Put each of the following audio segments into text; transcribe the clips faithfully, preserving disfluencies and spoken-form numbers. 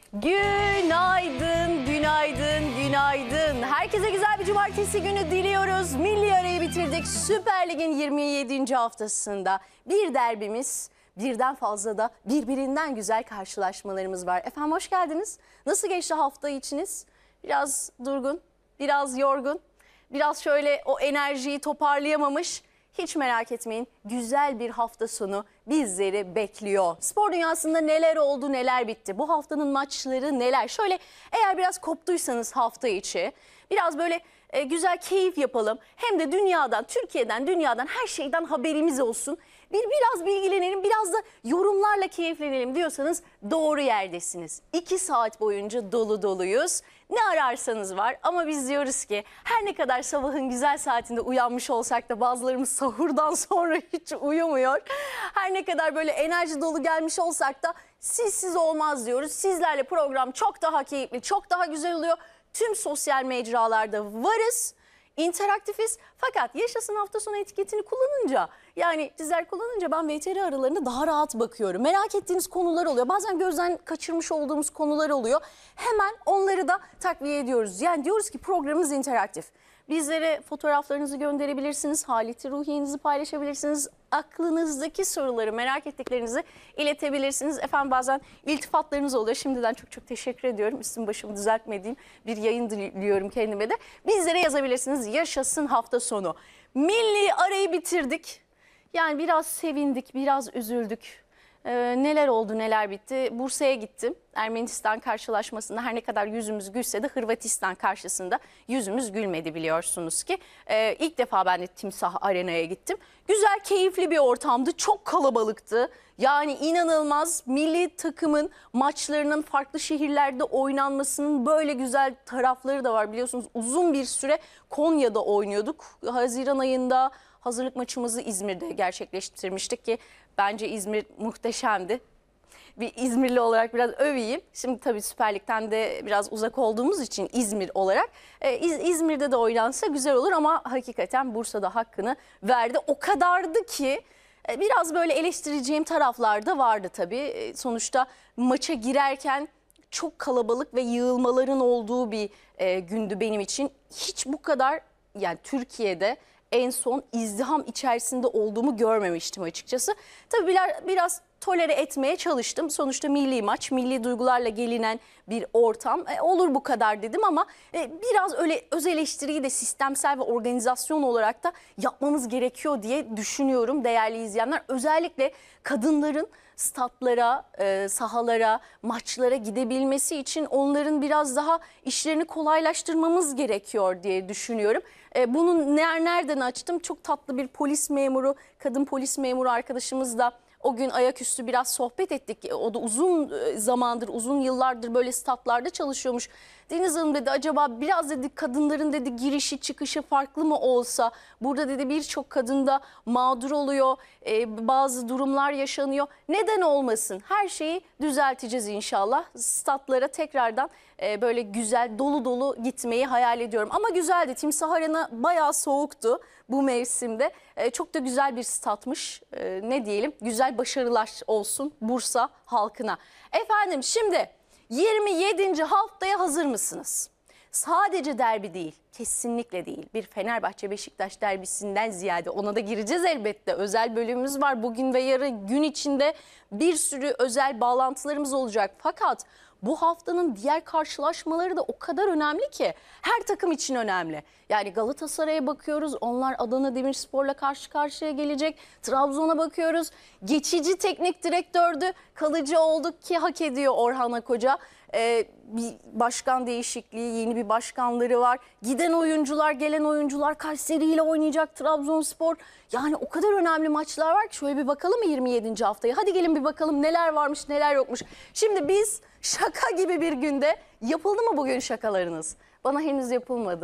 Günaydın, günaydın, günaydın. Herkese güzel bir cumartesi günü diliyoruz. Milli arayı bitirdik. Süper Lig'in yirmi yedinci haftasında bir derbimiz, birden fazla da birbirinden güzel karşılaşmalarımız var. Efendim hoş geldiniz. Nasıl geçti hafta içiniz? Biraz durgun, biraz yorgun, biraz şöyle o enerjiyi toparlayamamış. Hiç merak etmeyin, güzel bir hafta sonu bizleri bekliyor. Spor dünyasında neler oldu, neler bitti? Bu haftanın maçları neler? Şöyle eğer biraz koptuysanız hafta içi, biraz böyle e, güzel keyif yapalım. Hem de dünyadan, Türkiye'den, dünyadan her şeyden haberimiz olsun. Bir biraz bilgilenelim, biraz da yorumlarla keyiflenelim diyorsanız doğru yerdesiniz. İki saat boyunca dolu doluyuz. Ne ararsanız var ama biz diyoruz ki her ne kadar sabahın güzel saatinde uyanmış olsak da bazılarımız sahurdan sonra hiç uyumuyor. Her ne kadar böyle enerji dolu gelmiş olsak da sizsiz olmaz diyoruz. Sizlerle program çok daha keyifli, çok daha güzel oluyor. Tüm sosyal mecralarda varız. İnteraktifiz fakat yaşasın hafta sonu etiketini kullanınca, yani sizler kullanınca ben V T R aralarına daha rahat bakıyorum. Merak ettiğiniz konular oluyor. Bazen gözden kaçırmış olduğumuz konular oluyor. Hemen onları da takviye ediyoruz. Yani diyoruz ki programımız interaktif. Bizlere fotoğraflarınızı gönderebilirsiniz, haleti ruhiyenizi paylaşabilirsiniz, aklınızdaki soruları, merak ettiklerinizi iletebilirsiniz. Efendim bazen iltifatlarınız oluyor. Şimdiden çok çok teşekkür ediyorum. Üstüm başımı düzeltmediğim bir yayın diliyorum kendime de. Bizlere yazabilirsiniz. Yaşasın hafta sonu. Milli arayı bitirdik. Yani biraz sevindik, biraz üzüldük. Ee, neler oldu, neler bitti? Bursa'ya gittim. Ermenistan karşılaşmasında her ne kadar yüzümüz gülse de Hırvatistan karşısında yüzümüz gülmedi biliyorsunuz ki. Ee, ilk defa ben de Timsah Arena'ya gittim. Güzel, keyifli bir ortamdı. Çok kalabalıktı. Yani inanılmaz, milli takımın maçlarının farklı şehirlerde oynanmasının böyle güzel tarafları da var. Biliyorsunuz uzun bir süre Konya'da oynuyorduk. Haziran ayında hazırlık maçımızı İzmir'de gerçekleştirmiştik ki bence İzmir muhteşemdi. Bir İzmirli olarak biraz öveyim. Şimdi tabii Süper Lig'den de biraz uzak olduğumuz için İzmir olarak e, İz, İzmir'de de oynansa güzel olur ama hakikaten Bursa'da hakkını verdi. O kadardı ki e, biraz böyle eleştireceğim taraflar da vardı tabii. E, sonuçta maça girerken çok kalabalık ve yığılmaların olduğu bir e, gündü benim için. Hiç bu kadar, yani Türkiye'de en son izdiham içerisinde olduğumu görmemiştim açıkçası. Tabii biraz, biraz tolere etmeye çalıştım. Sonuçta milli maç, milli duygularla gelinen bir ortam. E, olur bu kadar dedim ama e, biraz öyle öz eleştiriyi de sistemsel ve organizasyon olarak da yapmamız gerekiyor diye düşünüyorum değerli izleyenler. Özellikle kadınların statlara, e, sahalara, maçlara gidebilmesi için onların biraz daha işlerini kolaylaştırmamız gerekiyor diye düşünüyorum. E, bunu nereden açtım? Çok tatlı bir polis memuru, kadın polis memuru arkadaşımızla o gün ayaküstü biraz sohbet ettik. O da uzun zamandır, uzun yıllardır böyle statlarda çalışıyormuş. Deniz Hanım dedi, acaba biraz dedi kadınların dedi girişi çıkışı farklı mı olsa? Burada dedi birçok kadın da mağdur oluyor, e, bazı durumlar yaşanıyor. Neden olmasın? Her şeyi düzelteceğiz inşallah. Statlara tekrardan e, böyle güzel dolu dolu gitmeyi hayal ediyorum. Ama güzeldi. Timsah Arena bayağı soğuktu bu mevsimde. E, çok da güzel bir statmış. E, ne diyelim? Güzel başarılar olsun Bursa halkına. Efendim şimdi yirmi yedinci haftaya hazır mısınız? Sadece derbi değil, kesinlikle değil. Bir Fenerbahçe-Beşiktaş derbisinden ziyade ona da gireceğiz elbette. Özel bölümümüz var. Bugün ve yarın gün içinde bir sürü özel bağlantılarımız olacak. Fakat bu haftanın diğer karşılaşmaları da o kadar önemli ki her takım için önemli. Yani Galatasaray'a bakıyoruz, onlar Adana Demirspor'la karşı karşıya gelecek. Trabzon'a bakıyoruz, geçici teknik direktördü, kalıcı olduk ki hak ediyor Orhan Akoca. Ee, bir başkan değişikliği, yeni bir başkanları var. Giden oyuncular, gelen oyuncular, Kayseri ile oynayacak Trabzonspor. Yani o kadar önemli maçlar var ki şöyle bir bakalım mı yirmi yedinci haftaya? Hadi gelin bir bakalım neler varmış, neler yokmuş. Şimdi biz şaka gibi bir günde, yapıldı mı bugün şakalarınız? Bana henüz yapılmadı.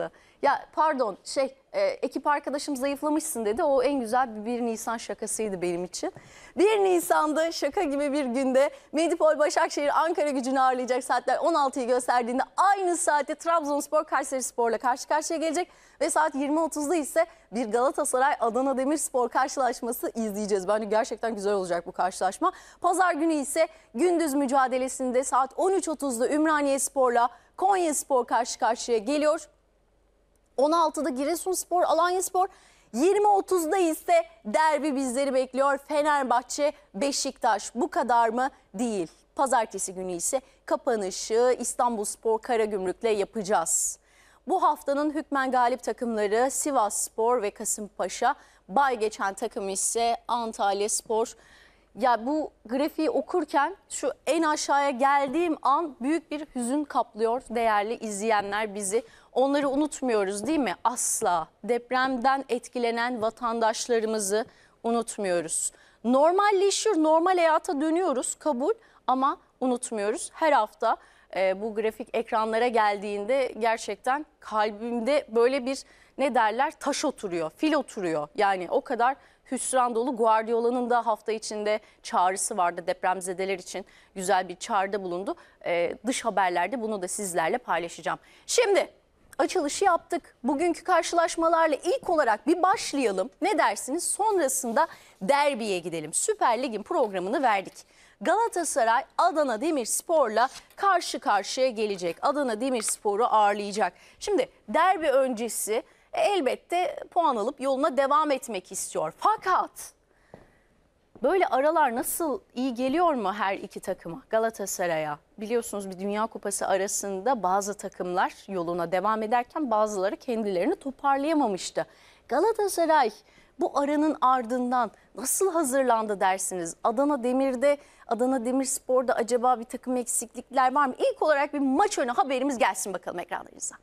Ya pardon şey e, ekip arkadaşım zayıflamışsın dedi. O en güzel bir 1 Nisan şakasıydı benim için. bir Nisan'da şaka gibi bir günde Medipol Başakşehir Ankara Gücü'nü ağırlayacak, saatler on altıyı gösterdiğinde aynı saatte Trabzonspor Kayserispor'la karşı karşıya gelecek. Ve saat yirmi otuzda ise bir Galatasaray Adana Demirspor karşılaşması izleyeceğiz. Bence gerçekten güzel olacak bu karşılaşma. Pazar günü ise gündüz mücadelesinde saat on üç otuzda Ümraniyespor'la Konyaspor karşı karşıya geliyor. on altıda Giresunspor, Alanyaspor, yirmi otuzda ise derbi bizleri bekliyor. Fenerbahçe, Beşiktaş. Bu kadar mı? Değil. Pazartesi günü ise kapanışı İstanbulspor Karagümrük'le yapacağız. Bu haftanın hükmen galip takımları Sivasspor ve Kasımpaşa. Bay geçen takım ise Antalyaspor. Ya bu grafiği okurken şu en aşağıya geldiğim an büyük bir hüzün kaplıyor değerli izleyenler bizi. Onları unutmuyoruz değil mi? Asla. Depremden etkilenen vatandaşlarımızı unutmuyoruz. Normalleşiyor, normal hayata dönüyoruz, kabul, ama unutmuyoruz. Her hafta e, bu grafik ekranlara geldiğinde gerçekten kalbimde böyle bir, ne derler, taş oturuyor, fil oturuyor. Yani o kadar hüsran dolu. Guardiola'nın da hafta içinde çağrısı vardı depremzedeler için, güzel bir çağrıda bulundu. Ee, dış haberlerde bunu da sizlerle paylaşacağım. Şimdi açılışı yaptık. Bugünkü karşılaşmalarla ilk olarak bir başlayalım. Ne dersiniz? Sonrasında derbiye gidelim. Süper Lig'in programını verdik. Galatasaray Adana Demirspor'la karşı karşıya gelecek. Adana Demirspor'u ağırlayacak. Şimdi derbi öncesi E, elbette puan alıp yoluna devam etmek istiyor. Fakat böyle aralar nasıl iyi geliyor mu her iki takıma? Galatasaray'a biliyorsunuz bir Dünya Kupası arasında bazı takımlar yoluna devam ederken bazıları kendilerini toparlayamamıştı. Galatasaray bu aranın ardından nasıl hazırlandı dersiniz? Adana Demir'de, Adana Demirspor'da acaba bir takım eksiklikler var mı? İlk olarak bir maç önü haberimiz gelsin bakalım ekranlarınıza.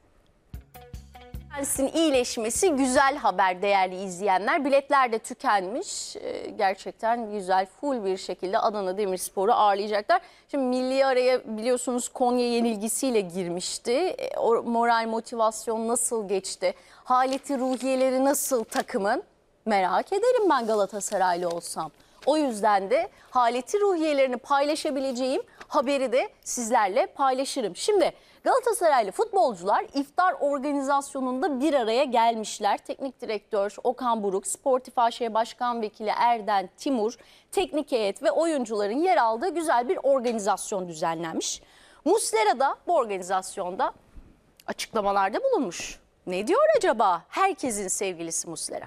Kendisinin iyileşmesi güzel haber değerli izleyenler. Biletler de tükenmiş. Ee, gerçekten güzel, full bir şekilde Adana Demirspor'u ağırlayacaklar. Şimdi milli araya biliyorsunuz Konya yenilgisiyle girmişti. E, o moral, motivasyon nasıl geçti? Haleti ruhiyeleri nasıl takımın? Merak ederim ben Galatasaraylı olsam. O yüzden de haleti ruhiyelerini paylaşabileceğim haberi de sizlerle paylaşırım. Şimdi Galatasaraylı futbolcular iftar organizasyonunda bir araya gelmişler. Teknik direktör Okan Buruk, Sportif A Ş Başkan Vekili Erden Timur, teknik heyet ve oyuncuların yer aldığı güzel bir organizasyon düzenlenmiş. Muslera da bu organizasyonda açıklamalarda bulunmuş. Ne diyor acaba herkesin sevgilisi Muslera?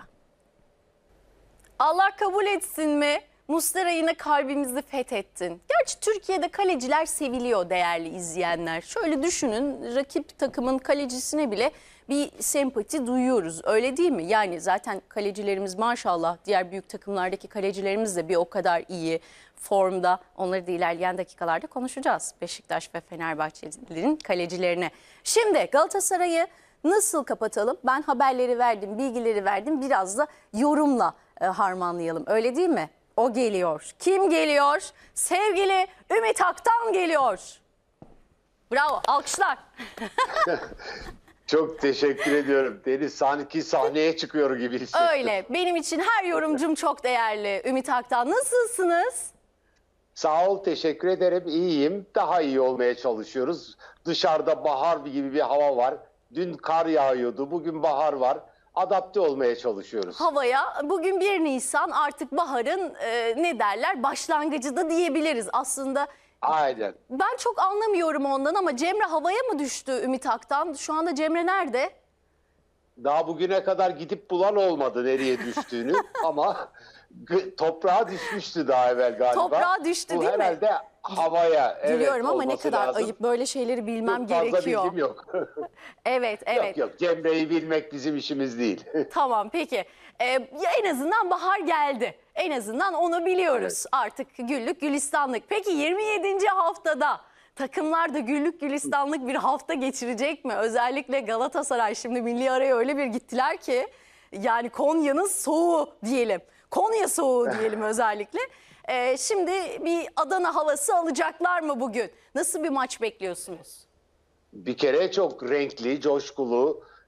Allah kabul etsin mi? Muslera yine kalbimizi fethettin. Gerçi Türkiye'de kaleciler seviliyor değerli izleyenler. Şöyle düşünün, rakip takımın kalecisine bile bir sempati duyuyoruz. Öyle değil mi? Yani zaten kalecilerimiz maşallah, diğer büyük takımlardaki kalecilerimiz de bir o kadar iyi formda. Onları da ilerleyen dakikalarda konuşacağız. Beşiktaş ve Fenerbahçelilerin kalecilerine. Şimdi Galatasaray'ı nasıl kapatalım? Ben haberleri verdim, bilgileri verdim. Biraz da yorumla e, harmanlayalım. Öyle değil mi? O geliyor. Kim geliyor? Sevgili Ümit Aktan geliyor. Bravo, alkışlar. Çok teşekkür ediyorum. Deniz sanki sahneye çıkıyor gibi hissettim. Öyle. Benim için her yorumcum çok değerli. Ümit Aktan, nasılsınız? Sağ ol, teşekkür ederim. İyiyim. Daha iyi olmaya çalışıyoruz. Dışarıda bahar gibi bir hava var. Dün kar yağıyordu. Bugün bahar var. Adapte olmaya çalışıyoruz. Havaya bugün bir Nisan, artık baharın e, ne derler başlangıcı da diyebiliriz. Aslında aynen. Ben çok anlamıyorum ondan ama Cemre havaya mı düştü Ümit Aktan? Şu anda Cemre nerede? Daha bugüne kadar gidip bulan olmadı nereye düştüğünü ama toprağa düşmüştü daha evvel galiba. Toprağa düştü Bu değil mi? herhalde havaya. Biliyorum evet, ama ne kadar lazım. ayıp, böyle şeyleri bilmem Çok fazla gerekiyor. bilgim yok. Evet, evet. Yok yok, Cemre'yi bilmek bizim işimiz değil. Tamam, peki. Ee, ya en azından bahar geldi. En azından onu biliyoruz. Evet. Artık güllük gülistanlık. Peki yirmi yedinci haftada takımlar da güllük gülistanlık bir hafta geçirecek mi? Özellikle Galatasaray şimdi milli araya öyle bir gittiler ki, yani Konya'nın soğuğu diyelim. Konya soğuğu diyelim özellikle. Ee, şimdi bir Adana havası alacaklar mı bugün? Nasıl bir maç bekliyorsunuz? Bir kere çok renkli, coşkulu,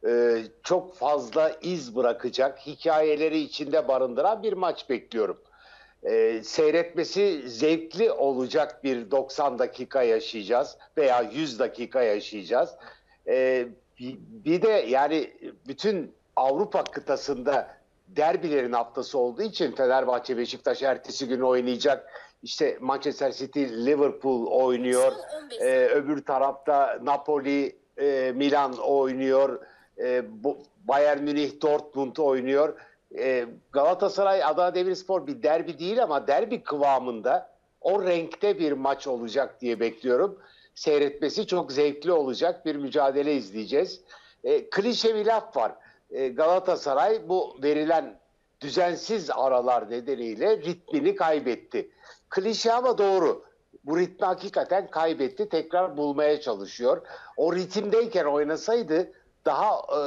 e, çok fazla iz bırakacak, hikayeleri içinde barındıran bir maç bekliyorum. E, seyretmesi zevkli olacak bir doksan dakika yaşayacağız veya yüz dakika yaşayacağız. E, bir de yani bütün Avrupa kıtasında derbilerin haftası olduğu için Fenerbahçe Beşiktaş ertesi gün oynayacak. İşte Manchester City Liverpool oynuyor. Ee, öbür tarafta Napoli e, Milan oynuyor. E, Bayern Münih Dortmund oynuyor. E, Galatasaray Adana Demirspor bir derbi değil ama derbi kıvamında o renkte bir maç olacak diye bekliyorum. Seyretmesi çok zevkli olacak bir mücadele izleyeceğiz. E, klişe bir laf var. E, Galatasaray bu verilen düzensiz aralar nedeniyle ritmini kaybetti. Klişe ama doğru. Bu ritmi hakikaten kaybetti. Tekrar bulmaya çalışıyor. O ritimdeyken oynasaydı daha e,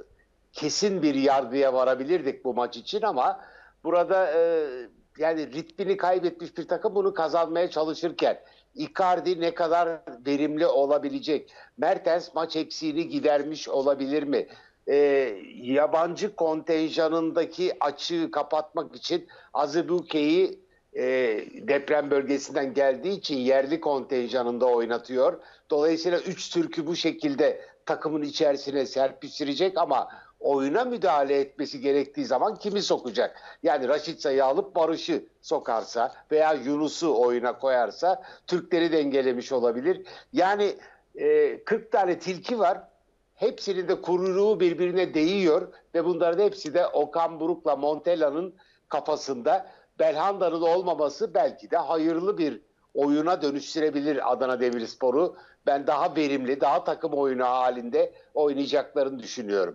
kesin bir yargıya varabilirdik bu maç için ama burada e, yani ritmini kaybetmiş bir takım bunu kazanmaya çalışırken Icardi ne kadar verimli olabilecek? Mertens maç eksiğini gidermiş olabilir mi? E, yabancı kontenjanındaki açığı kapatmak için Azubuike'yi e, deprem bölgesinden geldiği için yerli kontenjanında oynatıyor. Dolayısıyla üç Türk'ü bu şekilde takımın içerisine serpiştirecek ama oyuna müdahale etmesi gerektiği zaman kimi sokacak? Yani Raşitsa'yı alıp Barış'ı sokarsa veya Yunus'u oyuna koyarsa Türkleri dengelemiş olabilir. Yani e, kırk tane tilki var. Hepsinin de kuyruğu birbirine değiyor ve bunların hepsi de Okan Buruk'la Montella'nın kafasında. Belhanda'nın olmaması belki de hayırlı bir oyuna dönüştürebilir Adana Demirspor'u. Ben daha verimli, daha takım oyunu halinde oynayacaklarını düşünüyorum.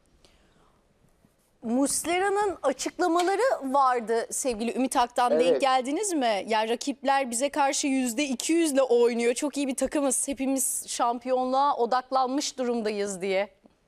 Muslera'nın açıklamaları vardı sevgili Ümit Aktan. Evet. Denk geldiniz mi? Yani rakipler bize karşı yüzde iki yüzle oynuyor. Çok iyi bir takımız. Hepimiz şampiyonluğa odaklanmış durumdayız diye.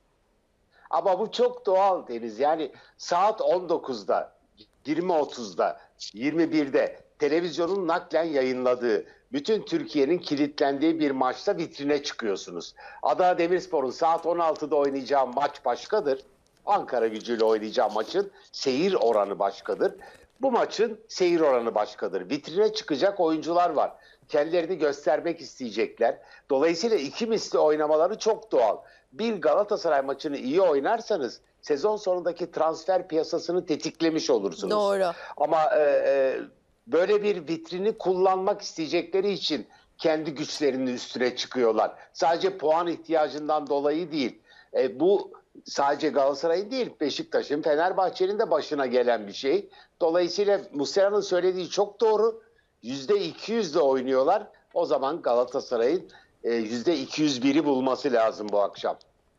Ama bu çok doğal Deniz. Yani saat on dokuzda, yirmi otuzda, yirmi birde televizyonun naklen yayınladığı, bütün Türkiye'nin kilitlendiği bir maçta vitrine çıkıyorsunuz. Adana Demirspor'un saat on altıda oynayacağı maç başkadır. Ankara Gücü'yle oynayacağı maçın seyir oranı başkadır. Bu maçın seyir oranı başkadır. Vitrine çıkacak oyuncular var. Kendilerini göstermek isteyecekler. Dolayısıyla iki misli oynamaları çok doğal. Bir Galatasaray maçını iyi oynarsanız sezon sonundaki transfer piyasasını tetiklemiş olursunuz. Doğru. Ama e, e, böyle bir vitrini kullanmak isteyecekleri için kendi güçlerinin üstüne çıkıyorlar. Sadece puan ihtiyacından dolayı değil. E, bu sadece Galatasaray'ın değil, Beşiktaş'ın, Fenerbahçe'nin de başına gelen bir şey. Dolayısıyla Muslera'nın söylediği çok doğru. yüzde iki yüzle oynuyorlar. O zaman Galatasaray'ın e, yüzde iki yüz biri bulması lazım bu akşam.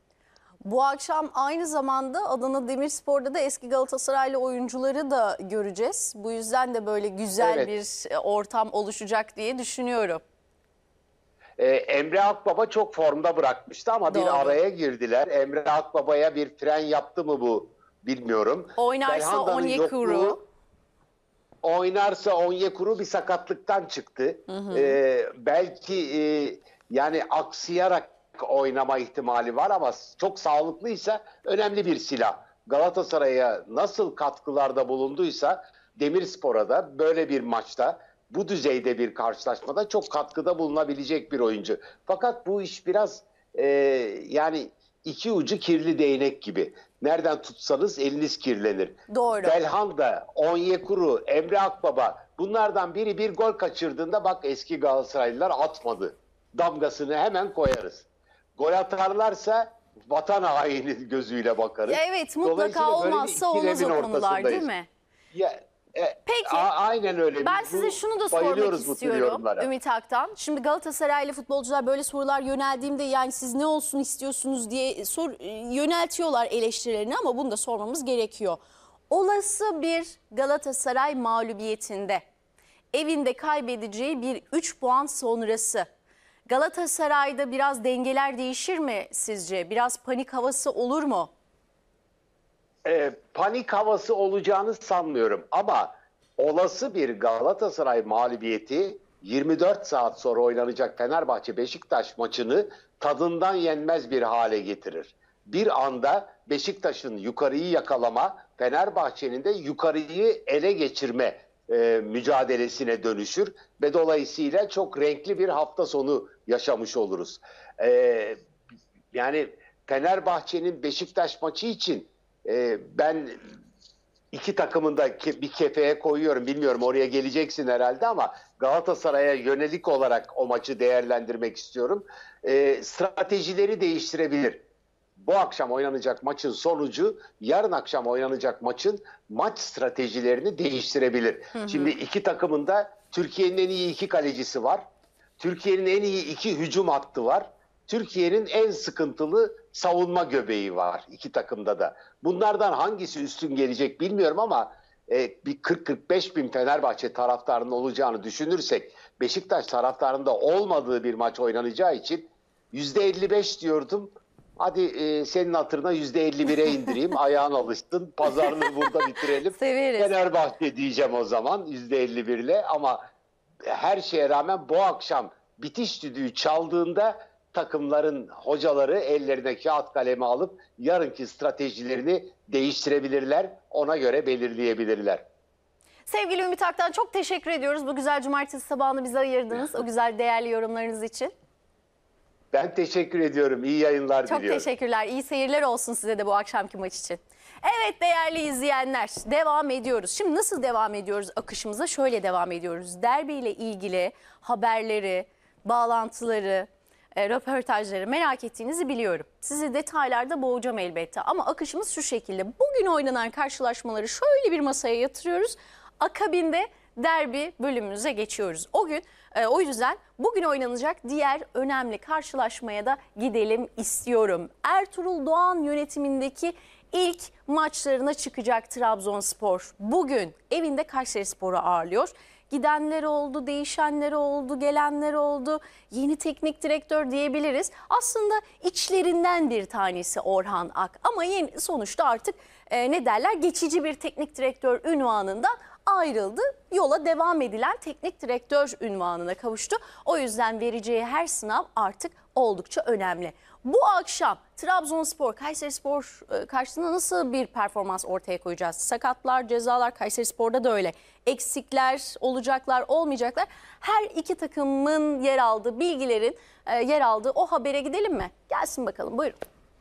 Bu akşam aynı zamanda Adana Demirspor'da da eski Galatasaraylı oyuncuları da göreceğiz. Bu yüzden de böyle güzel Evet. bir ortam oluşacak diye düşünüyorum. Ee, Emre Akbaba çok formda bırakmıştı ama Doğru. bir araya girdiler. Emre Akbaba'ya bir fren yaptı mı bu bilmiyorum. Oynarsa Belhanda'nın Onyekuru. yokluğu, Oynarsa Onyekuru bir sakatlıktan çıktı. Hı hı. Ee, belki e, yani aksayarak oynama ihtimali var ama çok sağlıklıysa önemli bir silah. Galatasaray'a nasıl katkılarda bulunduysa Demirspor'a da böyle bir maçta bu düzeyde bir karşılaşmada çok katkıda bulunabilecek bir oyuncu. Fakat bu iş biraz e, yani iki ucu kirli değnek gibi. Nereden tutsanız eliniz kirlenir. Doğru. Belhanda, Onyekuru, Emre Akbaba bunlardan biri bir gol kaçırdığında bak eski Galatasaraylılar atmadı. Damgasını hemen koyarız. Gol atarlarsa vatan haini gözüyle bakarız. Evet, mutlaka Dolayısıyla böyle bir olmazsa olmaz ikilemin o konular değil ortasındayız. mi? Ya, e, Peki, a- aynen öyle. Ben Biz size bu- şunu da sormak bayılıyoruz bu tür istiyorum yorumlara. Ümit Aktan. Şimdi Galatasaraylı futbolcular böyle sorular yöneldiğimde yani siz ne olsun istiyorsunuz diye sor, yöneltiyorlar eleştirilerini ama bunu da sormamız gerekiyor. Olası bir Galatasaray mağlubiyetinde evinde kaybedeceği bir üç puan sonrası Galatasaray'da biraz dengeler değişir mi sizce? Biraz panik havası olur mu? E, panik havası olacağını sanmıyorum ama olası bir Galatasaray mağlubiyeti yirmi dört saat sonra oynanacak Fenerbahçe Beşiktaş maçını tadından yenmez bir hale getirir. bir anda Beşiktaş'ın yukarıyı yakalama, Fenerbahçe'nin de yukarıyı ele geçirme e, mücadelesine dönüşür ve dolayısıyla çok renkli bir hafta sonu yaşamış oluruz. E, yani Fenerbahçe'nin Beşiktaş maçı için e, ben iki takımın da ke- bir kefeye koyuyorum. Bilmiyorum, oraya geleceksin herhalde ama Galatasaray'a yönelik olarak o maçı değerlendirmek istiyorum. E, stratejileri değiştirebilir. Bu akşam oynanacak maçın sonucu yarın akşam oynanacak maçın maç stratejilerini değiştirebilir. Hı hı. Şimdi iki takımın da Türkiye'nin en iyi iki kalecisi var. Türkiye'nin en iyi iki hücum hattı var. Türkiye'nin en sıkıntılı savunma göbeği var iki takımda da. Bunlardan hangisi üstün gelecek bilmiyorum ama e, bir kırk kırk beş bin Fenerbahçe taraftarının olacağını düşünürsek Beşiktaş taraftarında olmadığı bir maç oynanacağı için yüzde elli beş diyordum. Hadi e, senin hatırına yüzde elli bire indireyim. Ayağın alışsın. Pazarlığı burada bitirelim. Severiz. Fenerbahçe diyeceğim o zaman yüzde elli bir ile ama her şeye rağmen bu akşam bitiş düdüğü çaldığında takımların hocaları ellerine kağıt kalemi alıp yarınki stratejilerini değiştirebilirler. Ona göre belirleyebilirler. Sevgili Ümit Aktan, çok teşekkür ediyoruz. Bu güzel cumartesi sabahını bize ayırdınız. O güzel değerli yorumlarınız için. Ben teşekkür ediyorum. İyi yayınlar Çok diliyorum. Çok teşekkürler. İyi seyirler olsun size de bu akşamki maç için. Evet değerli izleyenler, devam ediyoruz. Şimdi nasıl devam ediyoruz akışımıza? Şöyle devam ediyoruz. Derbi ile ilgili haberleri, bağlantıları, e, röportajları merak ettiğinizi biliyorum. Sizi detaylarda boğacağım elbette ama akışımız şu şekilde. Bugün oynanan karşılaşmaları şöyle bir masaya yatırıyoruz. Akabinde derbi bölümümüze geçiyoruz. O gün e, o yüzden bugün oynanacak diğer önemli karşılaşmaya da gidelim istiyorum. Ertuğrul Doğan yönetimindeki ilk maçlarına çıkacak Trabzonspor. Bugün evinde Kayserispor'u ağırlıyor. Gidenler oldu, değişenler oldu, gelenler oldu. Yeni teknik direktör diyebiliriz. Aslında içlerinden bir tanesi Orhan Ak. Ama yeni, sonuçta artık e, ne derler, geçici bir teknik direktör ünvanından ayrıldı. Yola devam edilen teknik direktör ünvanına kavuştu. O yüzden vereceği her sınav artık oldukça önemli. Bu akşam Trabzonspor, Kayserispor karşısında nasıl bir performans ortaya koyacağız? Sakatlar, cezalar, Kayserispor'da da öyle. Eksikler olacaklar, olmayacaklar. Her iki takımın yer aldığı bilgilerin yer aldığı o habere gidelim mi? Gelsin bakalım, buyurun.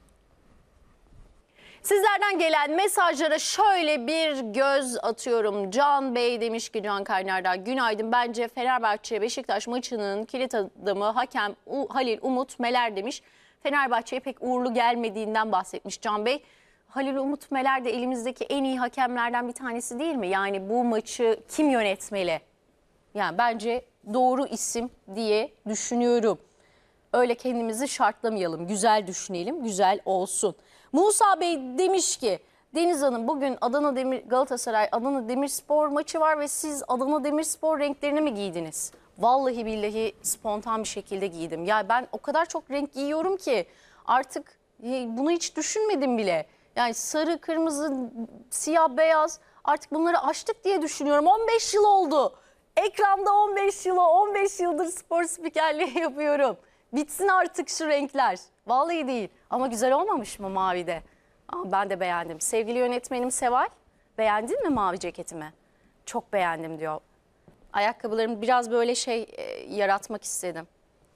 Sizlerden gelen mesajlara şöyle bir göz atıyorum. Can Bey demiş ki, Can Kaynar'da günaydın. Bence Fenerbahçe Beşiktaş maçının kilit adamı hakem Halil Umut Meler demiş. Fenerbahçe'ye pek uğurlu gelmediğinden bahsetmiş Can Bey. Halil Umut Meler de elimizdeki en iyi hakemlerden bir tanesi değil mi? Yani bu maçı kim yönetmeli? Yani bence doğru isim diye düşünüyorum. Öyle kendimizi şartlamayalım. Güzel düşünelim, güzel olsun. Musa Bey demiş ki, Deniz Hanım bugün Adana Demir Galatasaray Adana Demirspor maçı var ve siz Adana Demirspor renklerini mi giydiniz? Vallahi billahi spontan bir şekilde giydim. Ya ben o kadar çok renk giyiyorum ki artık bunu hiç düşünmedim bile. Yani sarı, kırmızı, siyah, beyaz, artık bunları aştık diye düşünüyorum. on beş yıl oldu. Ekranda on beş yıl, on beş yıldır spor spikerliği yapıyorum. Bitsin artık şu renkler. Vallahi değil. Ama güzel olmamış mı mavide? Aa, ben de beğendim. Sevgili yönetmenim Seval, beğendin mi mavi ceketimi? Çok beğendim diyor. Ayakkabılarımı biraz böyle şey e, yaratmak istedim.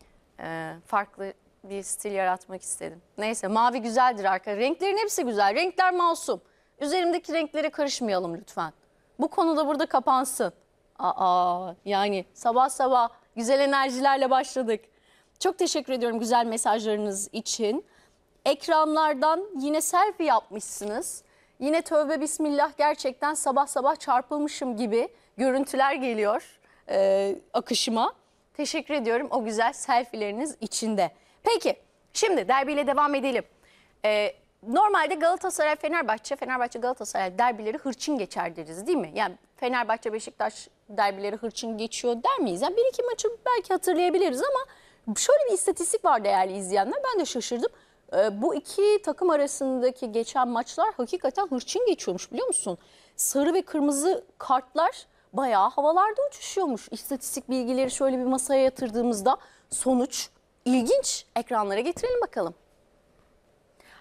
E, farklı bir stil yaratmak istedim. Neyse, mavi güzeldir arkadaşlar. Renklerin hepsi güzel. Renkler masum. Üzerimdeki renklere karışmayalım lütfen. Bu konuda burada kapansın. Aa, yani sabah sabah güzel enerjilerle başladık. Çok teşekkür ediyorum güzel mesajlarınız için. Ekranlardan yine selfie yapmışsınız. Yine tövbe bismillah, gerçekten sabah sabah çarpılmışım gibi görüntüler geliyor e, akışıma. Teşekkür ediyorum o güzel selfie'leriniz içinde. Peki şimdi derbiyle devam edelim. E, normalde Galatasaray Fenerbahçe, Fenerbahçe Galatasaray derbileri hırçın geçer deriz değil mi? Yani Fenerbahçe Beşiktaş derbileri hırçın geçiyor der miyiz? Yani bir iki maçı belki hatırlayabiliriz ama şöyle bir istatistik var değerli izleyenler, ben de şaşırdım. Ee, bu iki takım arasındaki geçen maçlar hakikaten hırçın geçiyormuş, biliyor musun? Sarı ve kırmızı kartlar bayağı havalarda uçuşuyormuş. İstatistik bilgileri şöyle bir masaya yatırdığımızda sonuç ilginç. Ekranlara getirelim bakalım.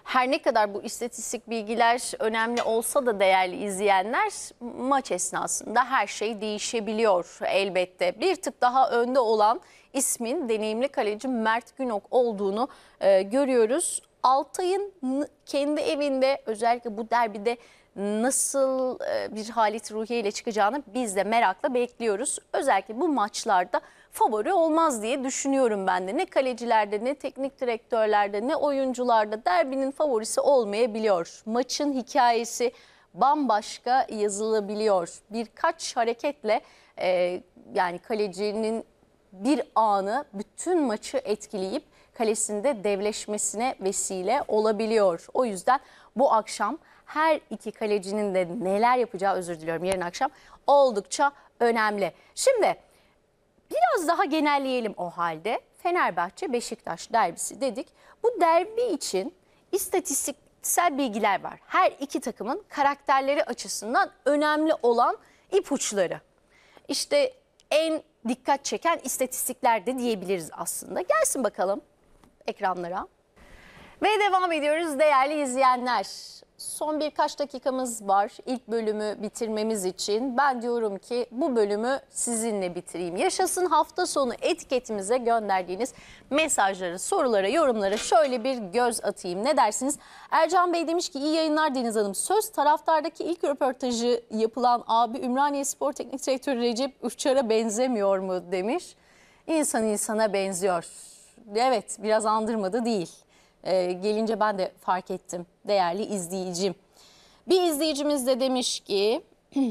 her ne kadar bu istatistik bilgiler önemli olsa da değerli izleyenler, maç esnasında her şey değişebiliyor elbette. Bir tık daha önde olan ismin deneyimli kaleci Mert Günok olduğunu e, görüyoruz. Altay'ın kendi evinde özellikle bu derbide nasıl e, bir halet ruhiye ile çıkacağını biz de merakla bekliyoruz. Özellikle bu maçlarda favori olmaz diye düşünüyorum ben de. Ne kalecilerde, ne teknik direktörlerde, ne oyuncularda derbinin favorisi olmayabiliyor. Maçın hikayesi bambaşka yazılabiliyor. Birkaç hareketle e, yani kalecinin bir anı bütün maçı etkileyip kalesinde devleşmesine vesile olabiliyor. O yüzden bu akşam her iki kalecinin de neler yapacağı, özür diliyorum, yarın akşam oldukça önemli. Şimdi biraz daha genelleyelim o halde. Fenerbahçe-Beşiktaş derbisi dedik. Bu derbi için istatistiksel bilgiler var. Her iki takımın karakterleri açısından önemli olan ipuçları. İşte en dikkat çeken istatistikler de diyebiliriz aslında. Gelsin bakalım ekranlara. Ve devam ediyoruz değerli izleyenler. Son birkaç dakikamız var ilk bölümü bitirmemiz için. Ben diyorum ki bu bölümü sizinle bitireyim. Yaşasın hafta sonu etiketimize gönderdiğiniz mesajları, sorulara, yorumlara şöyle bir göz atayım. Ne dersiniz? Ercan Bey demiş ki iyi yayınlar Deniz Hanım. Söz taraftardaki ilk röportajı yapılan abi Ümraniye Spor Teknik Direktörü Recep Uçar'a benzemiyor mu demiş. İnsan insana benziyor. Evet, biraz andırmadı değil. Ee, gelince ben de fark ettim değerli izleyicim. Bir izleyicimiz de demiş ki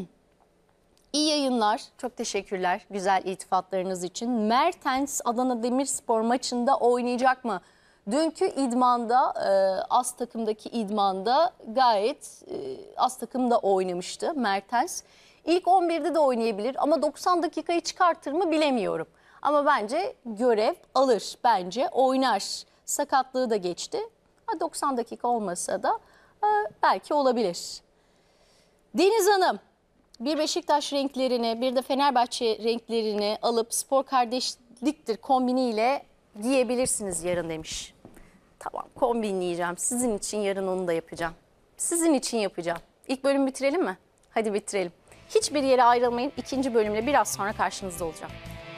iyi yayınlar, çok teşekkürler güzel iltifatlarınız için. Mertens Adana Demirspor maçında oynayacak mı? Dünkü idmanda e, az takımdaki idmanda gayet e, az takımda oynamıştı Mertens. İlk on birde de oynayabilir ama doksan dakikayı çıkartır mı bilemiyorum. Ama bence görev alır, bence oynar. Sakatlığı da geçti. doksan dakika olmasa da belki olabilir. Deniz Hanım bir Beşiktaş renklerini bir de Fenerbahçe renklerini alıp spor kardeşliktir kombiniyle giyebilirsiniz yarın demiş. Tamam, kombinleyeceğim. Sizin için yarın onu da yapacağım. Sizin için yapacağım. İlk bölümü bitirelim mi? Hadi bitirelim. Hiçbir yere ayrılmayın. İkinci bölümle biraz sonra karşınızda olacağım.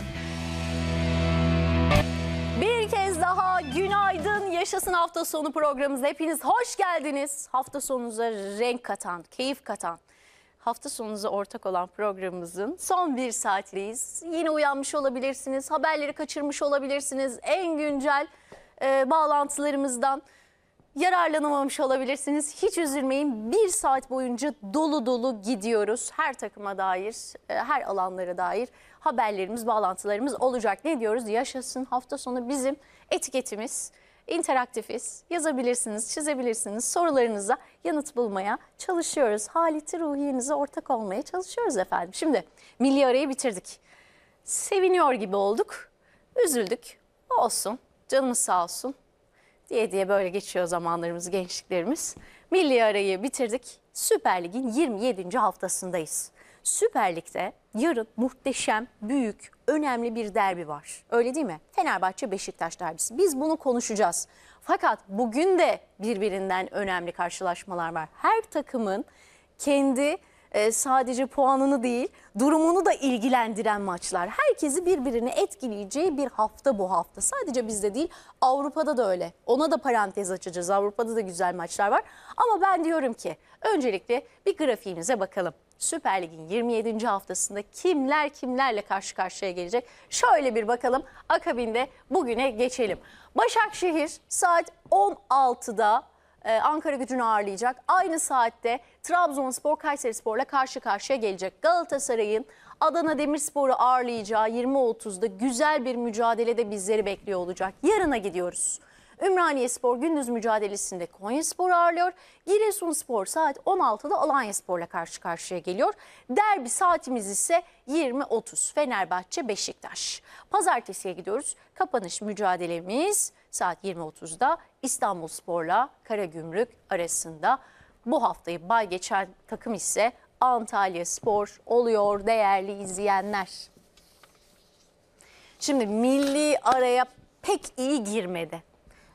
Bir kez daha günaydın. Yaşasın hafta sonu programımıza hepiniz hoş geldiniz. Hafta sonunuza renk katan, keyif katan, hafta sonunuza ortak olan programımızın son bir saatliyiz. Yine uyanmış olabilirsiniz, haberleri kaçırmış olabilirsiniz. En güncel e, bağlantılarımızdan yararlanamamış olabilirsiniz. Hiç üzülmeyin. Bir saat boyunca dolu dolu gidiyoruz. Her takıma dair, her alanlara dair haberlerimiz, bağlantılarımız olacak. Ne diyoruz? Yaşasın hafta sonu bizim etiketimiz. İnteraktifiz. Yazabilirsiniz, çizebilirsiniz. Sorularınıza yanıt bulmaya çalışıyoruz. Haleti ruhiyenize ortak olmaya çalışıyoruz efendim. Şimdi milli arayı bitirdik. Seviniyor gibi olduk. Üzüldük. Olsun. Canımız sağ olsun. Diye diye böyle geçiyor zamanlarımız, gençliklerimiz. Milli arayı bitirdik. Süper Lig'in yirmi yedinci haftasındayız. Süper Lig'de yarın muhteşem, büyük, önemli bir derbi var. Öyle değil mi? Fenerbahçe-Beşiktaş derbisi. Biz bunu konuşacağız. Fakat bugün de birbirinden önemli karşılaşmalar var. Her takımın kendi e, sadece puanını değil, durumunu da ilgilendiren maçlar. Herkesi birbirine etkileyeceği bir hafta bu hafta. Sadece bizde değil, Avrupa'da da öyle. Ona da parantez açacağız. Avrupa'da da güzel maçlar var. Ama ben diyorum ki öncelikle bir grafiğimize bakalım. Süper Lig'in yirmi yedinci haftasında kimler kimlerle karşı karşıya gelecek? Şöyle bir bakalım. Akabinde bugüne geçelim. Başakşehir saat on altıda e, Ankara Gücü'nü ağırlayacak. Aynı saatte Trabzonspor Kayserispor'la karşı karşıya gelecek. Galatasaray'ın Adana Demirspor'u ağırlayacağı yirmi otuzda güzel bir mücadelede bizleri bekliyor olacak. Yarına gidiyoruz. Ümraniyespor gündüz mücadelesinde Konyaspor'u ağırlıyor. Giresunspor saat on altıda Alanyaspor'la karşı karşıya geliyor. Derbi saatimiz ise yirmi otuz. Fenerbahçe-Beşiktaş. Pazartesiye gidiyoruz. Kapanış mücadelemiz saat yirmi otuzda İstanbulspor'la Karagümrük arasında. Bu haftayı bay geçen takım ise Antalyaspor oluyor değerli izleyenler. Şimdi milli araya pek iyi girmedi.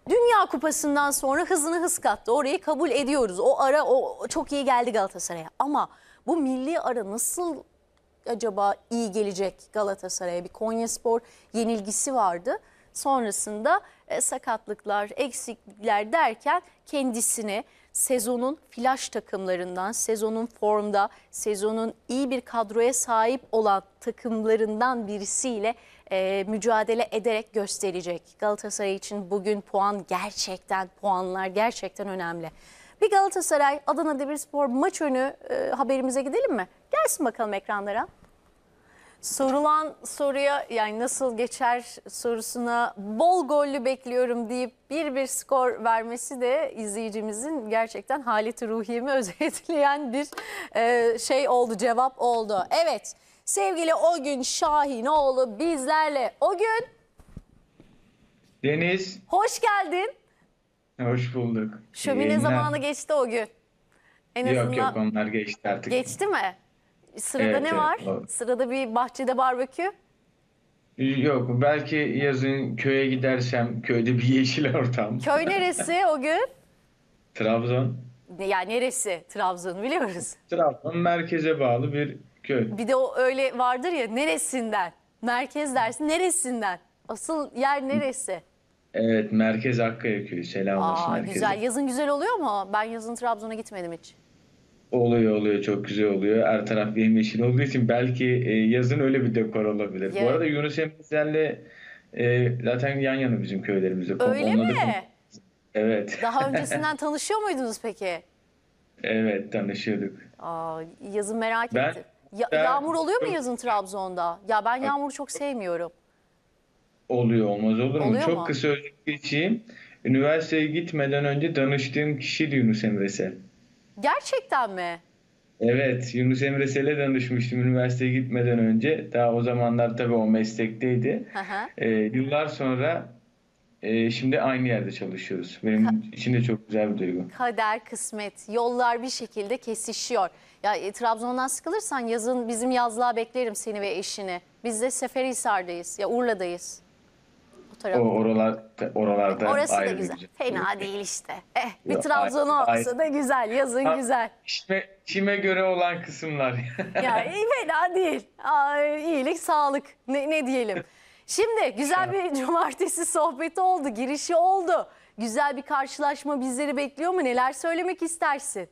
Dünya Kupası'ndan sonra hızını hız kattı. Orayı kabul ediyoruz. O ara o çok iyi geldi Galatasaray'a. Ama bu milli ara nasıl acaba iyi gelecek Galatasaray'a? Bir Konyaspor yenilgisi vardı. Sonrasında e, sakatlıklar, eksiklikler derken kendisini sezonun flash takımlarından, sezonun formda, sezonun iyi bir kadroya sahip olan takımlarından birisiyle e, mücadele ederek gösterecek. Galatasaray için bugün puan gerçekten, puanlar gerçekten önemli. Bir Galatasaray Adana Demirspor maç önü e, haberimize gidelim mi? Gelsin bakalım ekranlara. Sorulan soruya, yani nasıl geçer sorusuna bol gollü bekliyorum deyip bir bir skor vermesi de izleyicimizin gerçekten haleti ruhiyemi özetleyen bir e, şey oldu, cevap oldu. Evet, sevgili Ogün Şahinoğlu bizlerle. Ogün, Deniz, hoş geldin. hoş bulduk. Şömine Yayınlar. zamanı geçti Ogün. En Yok azından yok onlar geçti artık. geçti mi? Sırada Evet, ne evet, var? o- Sırada bir bahçede barbekü. Yok belki yazın köye gidersem köyde bir yeşil ortam. Köy neresi Ogün? Trabzon. Ya neresi? Trabzon'u biliyoruz. Trabzon merkeze bağlı bir köy. Bir de o öyle vardır ya, neresinden? Merkez dersin, neresinden? Asıl yer neresi? Evet, Merkez Akkaya köyü. Selam olsun Aa, herkese. güzel. Yazın güzel oluyor mu? Ben yazın Trabzon'a gitmedim hiç. Oluyor oluyor, çok güzel oluyor. Her taraf yemyeşil olduğu için belki e, yazın öyle bir dekor olabilir. Evet. Bu arada Yunus Emre'yle e, zaten yan yana bizim köylerimizde. Öyle Onunla da- mi? Evet. Daha öncesinden tanışıyor muydunuz peki? Evet, tanışıyorduk. Aa, yazın merak Ben- ettim. Ya- ben- yağmur oluyor mu yazın Trabzon'da? Ya ben yağmuru çok sevmiyorum. Oluyor, olmaz olur mu? Oluyor Çok mu? kısa özet geçeyim. Üniversiteye gitmeden önce danıştığım kişiydi Yunus Emre. Gerçekten mi? Evet, Yunus Emre ile danışmıştım üniversiteye gitmeden önce. Daha o zamanlar tabii o meslekteydi. Hı hı. Ee, yıllar sonra e, şimdi aynı yerde çalışıyoruz. Benim için de çok güzel bir duygu. Kader, kısmet, yollar bir şekilde kesişiyor. Ya e, Trabzon'dan sıkılırsan yazın bizim yazlığa beklerim seni ve eşini. Biz de Seferihisar'dayız, ya Urla'dayız. O O taraf. oralar oralarda Orası da ayrı bir güzel. güzel. Fena değil işte. Eh, bir Yok, Trabzon ayrı- olsa da güzel, yazın Ha, güzel. İşime, işime göre olan kısımlar. Ya iyi, fena değil. Ay, iyilik, sağlık. Ne, ne diyelim. Şimdi güzel bir cumartesi sohbeti oldu, girişi oldu. Güzel bir karşılaşma bizleri bekliyor mu? Neler söylemek istersin?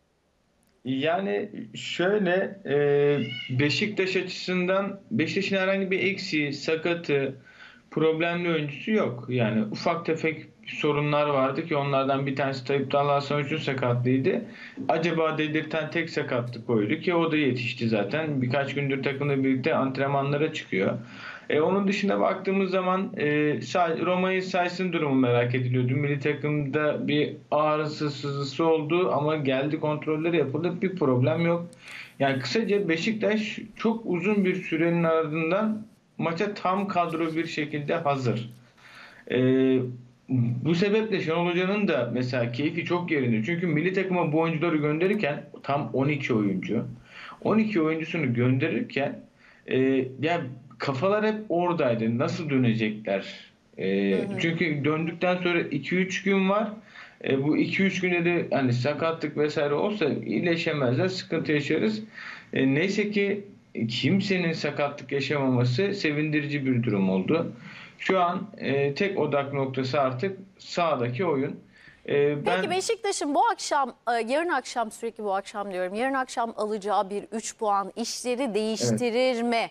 Yani şöyle e, Beşiktaş açısından Beşiktaş'ın herhangi bir eksiği, sakatı, problemli oyuncusu yok. Yani ufak tefek sorunlar vardı ki onlardan bir tanesi Tayyip Talha Sonuç'un sakatlığıydı. Acaba dedirten tek sakatlık oydu ki o da yetişti zaten. Birkaç gündür takımla birlikte antrenmanlara çıkıyor. E, onun dışında baktığımız zaman e, Roma'yı Says'ın durumu merak ediliyordu. Milli takımda bir ağrısı sızısı oldu ama geldi, kontrolleri yapıldı, bir problem yok. Yani kısaca Beşiktaş çok uzun bir sürenin ardından maça tam kadro bir şekilde hazır. E, bu sebeple Şenol Hoca'nın da mesela keyfi çok yerinde. Çünkü milli takıma bu oyuncuları gönderirken tam on iki oyuncu. on iki oyuncusunu gönderirken e, ya kafalar hep oradaydı. Nasıl dönecekler? E, Hı hı. çünkü döndükten sonra iki üç gün var. E, bu iki üç günde de hani sakatlık vesaire olsa iyileşemezler, sıkıntı yaşarız. E, neyse ki kimsenin sakatlık yaşamaması sevindirici bir durum oldu. Şu an e, tek odak noktası artık sahadaki oyun. E, ben Peki Beşiktaş'ın bu akşam, e, yarın akşam, sürekli bu akşam diyorum, yarın akşam alacağı bir üç puan işleri değiştirir mi?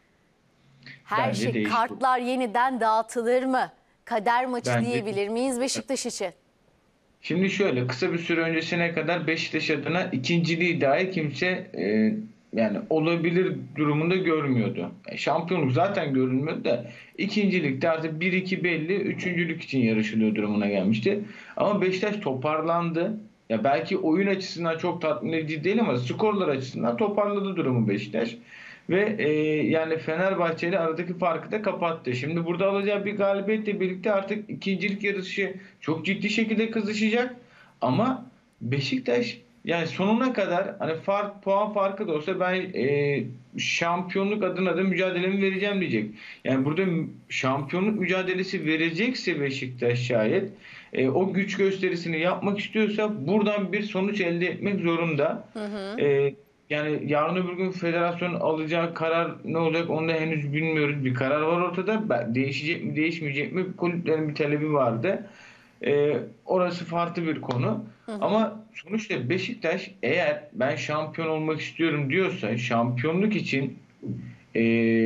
Her Bence şey, değiştirir. kartlar yeniden dağıtılır mı? Kader maçı Bence- diyebilir miyiz Beşiktaş için? Şimdi şöyle, kısa bir süre öncesine kadar Beşiktaş adına ikinciliği dahi kimse e, yani olabilir durumunda görmüyordu. E, şampiyonluk zaten görünmüyordu da ikincilikte artık bir iki belli, üçüncülük için yarışılıyor durumuna gelmişti. Ama Beşiktaş toparlandı. Ya belki oyun açısından çok tatmin edici değil ama skorlar açısından toparladı durumu Beşiktaş. Ve e, yani Fenerbahçe ile aradaki farkı da kapattı. Şimdi burada alacağı bir galibiyetle birlikte artık ikincilik yarışı çok ciddi şekilde kızışacak. Ama Beşiktaş yani sonuna kadar hani fark, puan farkı da olsa ben e, şampiyonluk adına da mücadelemi vereceğim diyecek. Yani burada m- şampiyonluk mücadelesi verecekse Beşiktaş şayet e, o güç gösterisini yapmak istiyorsa buradan bir sonuç elde etmek zorunda. E, Yani yarın öbür gün federasyon alacağı karar ne olacak onu da henüz bilmiyoruz. Bir karar var ortada. Ben- Değişecek mi değişmeyecek mi? Kulüplerin bir talebi vardı. Ee, orası farklı bir konu. Ama sonuçta Beşiktaş eğer ben şampiyon olmak istiyorum diyorsa şampiyonluk için e,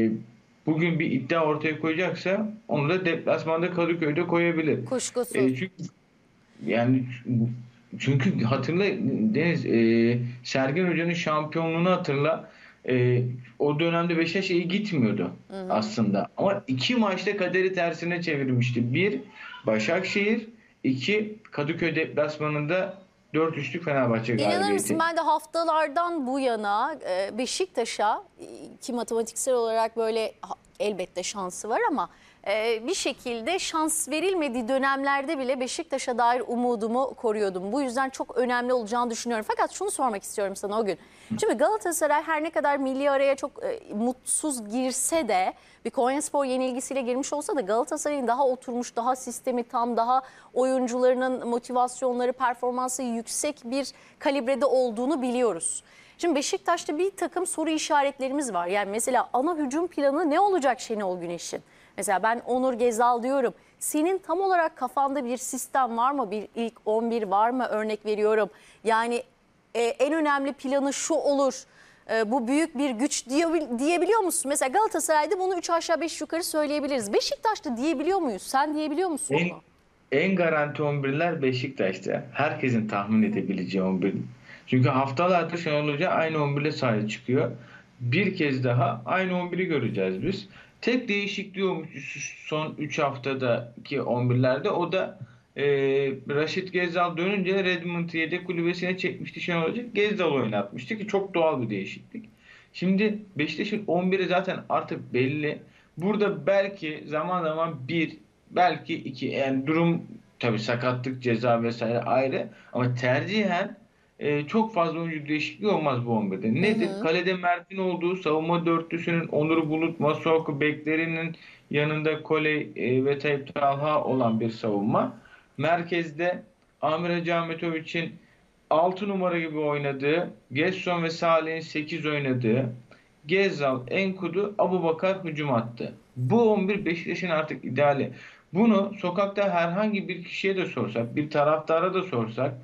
bugün bir iddia ortaya koyacaksa onu da deplasmanda Kadıköy'de koyabilir. Kuşkusuz. E, çünkü yani çünkü hatırla Deniz, e, Sergen Hoca'nın şampiyonluğunu hatırla. E, o dönemde Beşiktaş iyi gitmiyordu aslında. Ama iki maçta kaderi tersine çevirmişti. Bir Başakşehir, iki Kadıköy deplasmanında dört üçlük Fenerbahçe İnanır galibiyeti. mısın, ben de haftalardan bu yana e, Beşiktaş'a, e, ki matematiksel olarak böyle ha- elbette şansı var ama e, bir şekilde şans verilmediği dönemlerde bile Beşiktaş'a dair umudumu koruyordum. Bu yüzden çok önemli olacağını düşünüyorum. Fakat şunu sormak istiyorum sana o gün. Şimdi Galatasaray her ne kadar milli araya çok e, mutsuz girse de, bir Konyaspor yenilgisiyle girmiş olsa da Galatasaray'ın daha oturmuş, daha sistemi tam, daha oyuncularının motivasyonları, performansı yüksek bir kalibrede olduğunu biliyoruz. Şimdi Beşiktaş'ta bir takım soru işaretlerimiz var. Yani mesela ana hücum planı ne olacak Şenol Güneş'in? Mesela ben Onur Gezal diyorum. Senin tam olarak kafanda bir sistem var mı? Bir ilk on bir var mı? Örnek veriyorum. Yani e, en önemli planı şu olur. E, bu büyük bir güç diye, diyebiliyor musun? Mesela Galatasaray'da bunu üç aşağı beş yukarı söyleyebiliriz. Beşiktaş'ta diyebiliyor muyuz? Sen diyebiliyor musun En, onu? en garanti on birler Beşiktaş'ta. Herkesin tahmin edebileceği on bir. Çünkü haftalardır Şenol Hoca aynı on birle sahaya çıkıyor. Bir kez daha aynı on biri göreceğiz biz. Tek değişikliği olmuş son üç haftadaki on birlerde, o da e, Raşit Gezzal dönünce Redmond'u yedek kulübesine çekmişti Şenol Hoca. Gezzal oynatmıştı ki çok doğal bir değişiklik. Şimdi Beşiktaş'ın on biri zaten artık belli. Burada belki zaman zaman bir, belki iki, yani durum tabii sakatlık, ceza vesaire ayrı, ama tercihen e, çok fazla oyuncu değişikliği olmaz bu on birde. Nedir? Kalede Mert'in olduğu, savunma dörtlüsünün Onur Bulut, Masuaku beklerinin yanında Koley e, ve Tayyip Talha olan bir savunma. Merkezde Amir Hacı Ahmetoviç'in altı numara gibi oynadığı, Gerson ve Salih'in sekiz oynadığı, Gezzal, Enkudu, Abubakar hücum attı. Bu on bir Beşiktaş'ın artık ideali. Bunu sokakta herhangi bir kişiye de sorsak, bir taraftara da sorsak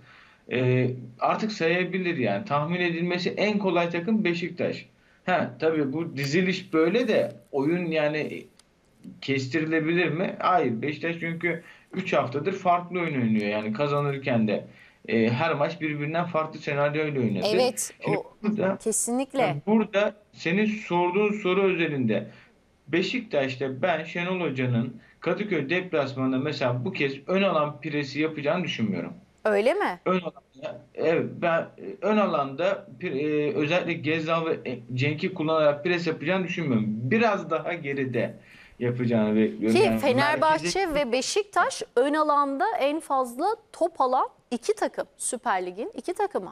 e, artık sayabilir yani. Tahmin edilmesi en kolay takım Beşiktaş. Ha, tabii bu diziliş böyle de oyun yani kestirilebilir mi? Hayır. Beşiktaş çünkü üç haftadır farklı oyun oynuyor. Yani kazanırken de e, her maç birbirinden farklı senaryoyla oynadı. Evet, Şimdi o burada, kesinlikle. burada senin sorduğun soru özelinde Beşiktaş'ta ben Şenol Hoca'nın Kadıköy deplasmanında mesela bu kez ön alan presi yapacağını düşünmüyorum. Öyle mi? Ön alanda, evet, ben e, ön alanda e, özellikle Gezzal ve e, Cenk'i kullanarak pres yapacağını düşünmüyorum. Biraz daha geride yapacağını bekliyorum. Ki Yani Fenerbahçe merkezi- ve Beşiktaş ön alanda en fazla top alan iki takım. Süper Lig'in iki takımı.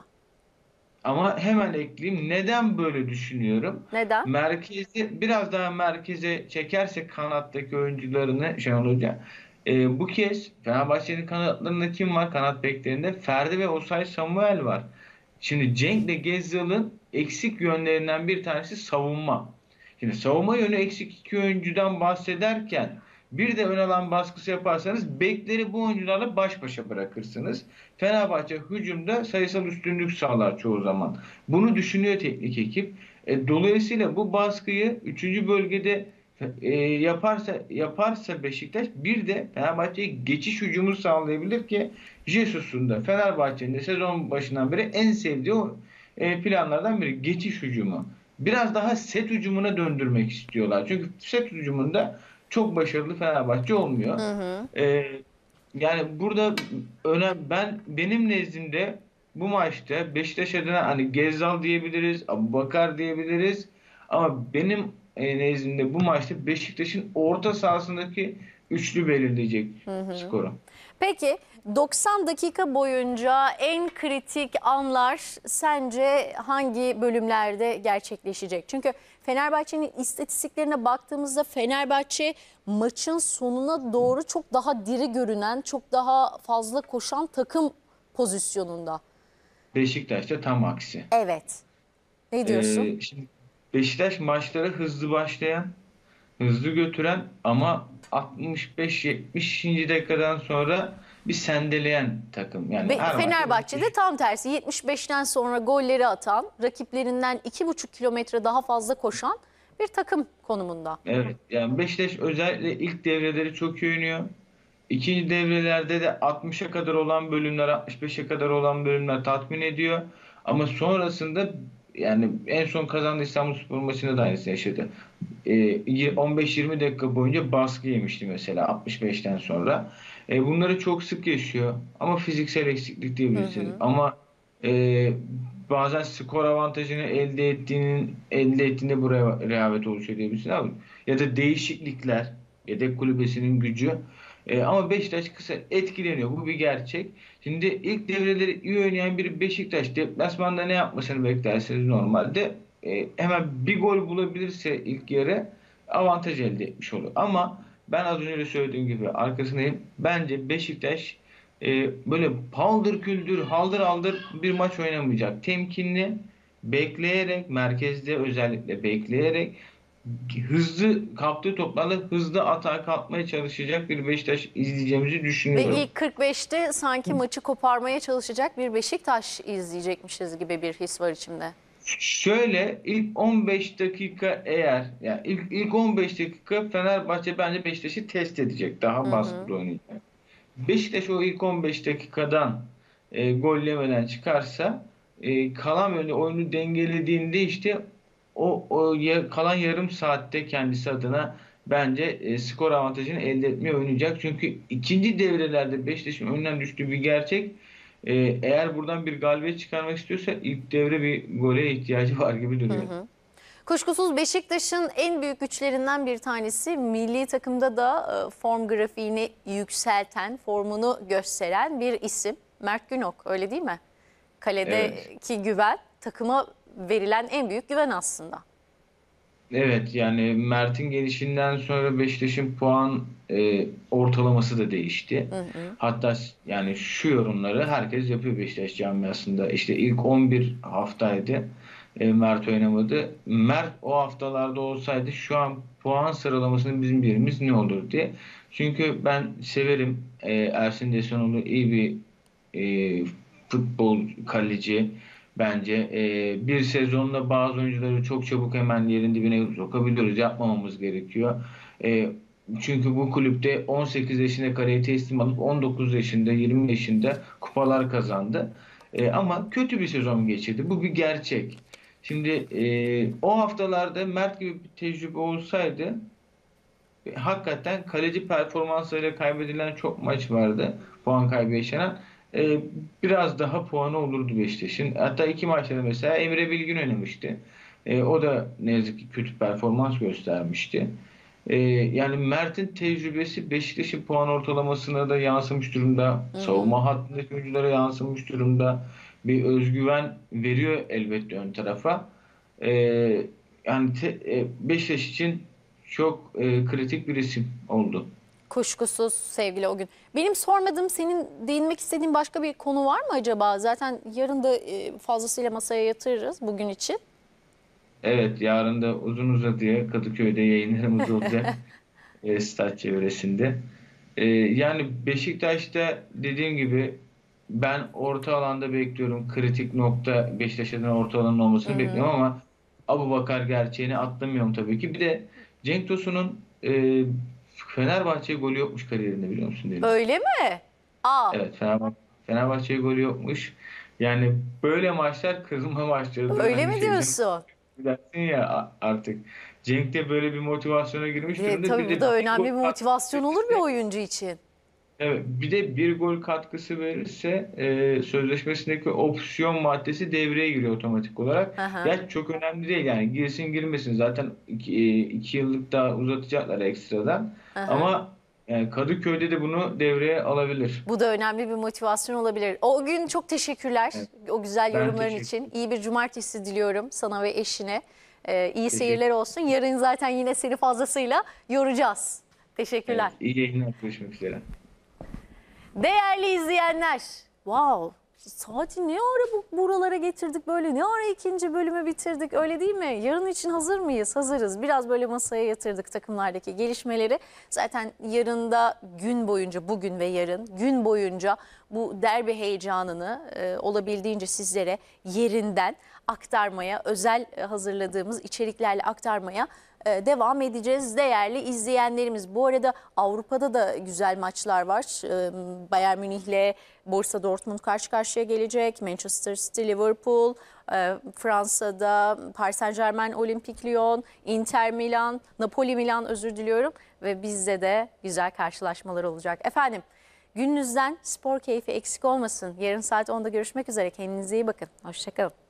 Ama hemen ekleyeyim. Neden böyle düşünüyorum? Neden? Merkezi biraz daha merkeze çekerse kanattaki oyuncularını Şenol Hoca. e, bu kez Fenerbahçe'nin kanatlarında kim var? Kanat beklerinde Ferdi ve Osay Samuel var. Şimdi Cenk'le Gezzal'ın eksik yönlerinden bir tanesi savunma. Şimdi savunma yönü eksik iki oyuncudan bahsederken bir de ön alan baskısı yaparsanız bekleri bu oyuncularla baş başa bırakırsınız. Fenerbahçe hücumda sayısal üstünlük sağlar çoğu zaman. Bunu düşünüyor teknik ekip. E, dolayısıyla bu baskıyı üçüncü bölgede e, yaparsa yaparsa Beşiktaş bir de Fenerbahçe'ye geçiş hücumu sağlayabilir ki Jesus'un da Fenerbahçe'nin de sezon başından beri en sevdiği o e, planlardan biri geçiş hücumu. Biraz daha set hücumuna döndürmek istiyorlar. Çünkü set hücumunda çok başarılı Fenerbahçe olmuyor. Hı hı. Ee, Yani burada önem ben benim nezdimde bu maçta Beşiktaş adına hani Gezzal diyebiliriz, Abubakar diyebiliriz, ama benim e, nezdimde bu maçta Beşiktaş'ın orta sahasındaki üçlü belirleyecek skoru. Peki doksan dakika boyunca en kritik anlar sence hangi bölümlerde gerçekleşecek? Çünkü Fenerbahçe'nin istatistiklerine baktığımızda Fenerbahçe maçın sonuna doğru çok daha diri görünen, çok daha fazla koşan takım pozisyonunda. Beşiktaş'ta tam aksi. Evet. Ne diyorsun? Ee, şimdi Beşiktaş maçlara hızlı başlayan, hızlı götüren ama altmış beş yetmişinci dakikadan sonra bir sendeleyen takım. Yani Ve her maçta Fenerbahçe'de tam tersi yetmiş beşten sonra golleri atan, rakiplerinden iki buçuk kilometre daha fazla koşan bir takım konumunda. Evet, yani Beşiktaş özellikle ilk devreleri çok iyi oynuyor. İkinci devrelerde de altmışa kadar olan bölümler, altmış beşe kadar olan bölümler tatmin ediyor. Ama sonrasında yani en son kazandığı İstanbulspor maçında da aynısını yaşadı. Ee, on beş yirmi dakika boyunca baskı yemişti mesela altmış beşten sonra. Ee, bunları çok sık yaşıyor. Ama fiziksel eksiklik diyebiliriz. Ama e, bazen skor avantajını elde ettiğinin elde ettiğinde buraya rehavet oluşuyor diyebilirsin abi. Ya da değişiklikler, yedek kulübesinin gücü. E, ama Beşiktaş kısa etkileniyor. Bu bir gerçek. Şimdi ilk devreleri iyi oynayan bir Beşiktaş deplasmanda ne yapmasını beklersiniz normalde? E, hemen bir gol bulabilirse ilk yarı avantaj elde etmiş olur. Ama ben az önce de söylediğim gibi arkasındayım. Bence Beşiktaş e, böyle paldır küldür, haldır aldır bir maç oynamayacak. Temkinli, bekleyerek, merkezde özellikle bekleyerek hızlı kaptığı toplarla hızlı atağa kalkmaya çalışacak bir Beşiktaş izleyeceğimizi Ve düşünüyorum. ilk kırk beşte sanki maçı koparmaya çalışacak bir Beşiktaş izleyecekmişiz gibi bir his var içimde. Şöyle ilk on beş dakika eğer yani ilk, ilk on beş dakika Fenerbahçe bence Beşiktaş'ı test edecek. Daha baskılı oynayacak. Beşiktaş o ilk on beş dakikadan e, gol yemeden çıkarsa e, kalan böyle oyunu dengelediğinde işte o, o ya- kalan yarım saatte kendisi adına bence e, skor avantajını elde etmeye oynayacak. Çünkü ikinci devrelerde Beşiktaş'ın önden düştüğü bir gerçek. E, eğer buradan bir galibiyet çıkarmak istiyorsa ilk devre bir gole ihtiyacı var gibi duruyor. Kuşkusuz Beşiktaş'ın en büyük güçlerinden bir tanesi milli takımda da e, form grafiğini yükselten, formunu gösteren bir isim. Mert Günok, öyle değil mi? Kaledeki güven, takıma verilen en büyük güven aslında. Evet, yani Mert'in gelişinden sonra Beşiktaş'ın puan e, ortalaması da değişti. Hatta yani şu yorumları herkes yapıyor Beşiktaş camiasında. İşte ilk on bir haftaydı. E, Mert oynamadı. Mert o haftalarda olsaydı şu an puan sıralamasının bizim birimiz ne olur diye. Çünkü ben severim e, Ersin Desanoğlu iyi bir e, futbol kaleci. Bence e, bir sezonda bazı oyuncuları çok çabuk hemen yerin dibine sokabiliyoruz. Yapmamamız gerekiyor. E, çünkü bu kulüpte on sekiz yaşında kariyer teslim alıp on dokuz yaşında, yirmi yaşında kupalar kazandı. E, ama kötü bir sezon geçirdi. Bu bir gerçek. Şimdi e, o haftalarda Mert gibi bir tecrübe olsaydı e, hakikaten kaleci performanslarıyla kaybedilen çok maç vardı. Puan kaybı yaşanan. E, biraz daha puanı olurdu Beşiktaş'ın. Hatta iki maçta da mesela Emre Bilgin oynamıştı. E, o da ne yazık ki kötü performans göstermişti. E, yani Mert'in tecrübesi Beşiktaş'ın puan ortalamasına da yansımış durumda. Savunma hattındaki oyunculara yansımış durumda. Bir özgüven veriyor elbette ön tarafa. E, yani te, e, Beşiktaş için çok e, kritik bir isim oldu. Kuşkusuz sevgili o gün. Benim sormadığım, senin değinmek istediğin başka bir konu var mı acaba? Zaten yarın da e, fazlasıyla masaya yatırırız bugün için. Evet, yarın da uzun uzadıya Kadıköy'de yayınlarımız olacak e, stat çevresinde. E, yani Beşiktaş'ta dediğim gibi ben orta alanda bekliyorum. Kritik nokta Beşiktaş'ın orta alanın olmasını bekliyorum ama Abubakar gerçeğini atlamıyorum tabii ki. Bir de Cenk Tosun'un e, Fenerbahçe'ye golü yokmuş kariyerinde, biliyor musun Deniz? Öyle mi? Aa, Evet, Fenerbahçe, Fenerbahçe'ye golü yokmuş. Yani böyle maçlar kırılma maçlarıdır. öyle Hani mi şey, diyorsun? dersin ya a- artık. Cenk de böyle bir motivasyona girmiş Evet, durumda. tabii Bir bu de da bir önemli bir gol motivasyon katkısı olur bir verirse- oyuncu için. Evet, bir de bir gol katkısı verirse e, sözleşmesindeki opsiyon maddesi devreye giriyor otomatik olarak. Aha. Gerçi çok önemli değil yani, girsin girmesin zaten iki, e, iki yıllık daha uzatacaklar ekstradan. Aha. Ama Yani Kadıköy'de de bunu devreye alabilir. Bu da önemli bir motivasyon olabilir. O gün çok teşekkürler Evet. o güzel Ben yorumların teşekkür için. İyi bir cumartesi diliyorum sana ve eşine. Ee, iyi Teşekkür- seyirler olsun. Yarın zaten yine seni fazlasıyla yoracağız. Teşekkürler. Evet, iyi yayınlar. Görüşmek üzere. Değerli izleyenler, wow, saati ne ara bu buralara getirdik böyle, ne ara ikinci bölümü bitirdik, öyle değil mi? Yarın için hazır mıyız? Hazırız. Biraz böyle masaya yatırdık takımlardaki gelişmeleri. Zaten yarın da gün boyunca, bugün ve yarın gün boyunca bu derbi heyecanını e, olabildiğince sizlere yerinden aktarmaya, özel e, hazırladığımız içeriklerle aktarmaya e, devam edeceğiz değerli izleyenlerimiz. Bu arada Avrupa'da da güzel maçlar var. E, Bayern Münih'le Borussia Dortmund karşı karşıya gelecek. Manchester City, Liverpool, e, Fransa'da Paris Saint-Germain, Olympique Lyon, Inter Milan, Napoli Milan özür diliyorum. Ve bizde de güzel karşılaşmalar olacak. Efendim, gününüzden spor keyfi eksik olmasın. Yarın saat onda görüşmek üzere. Kendinize iyi bakın. Hoşçakalın.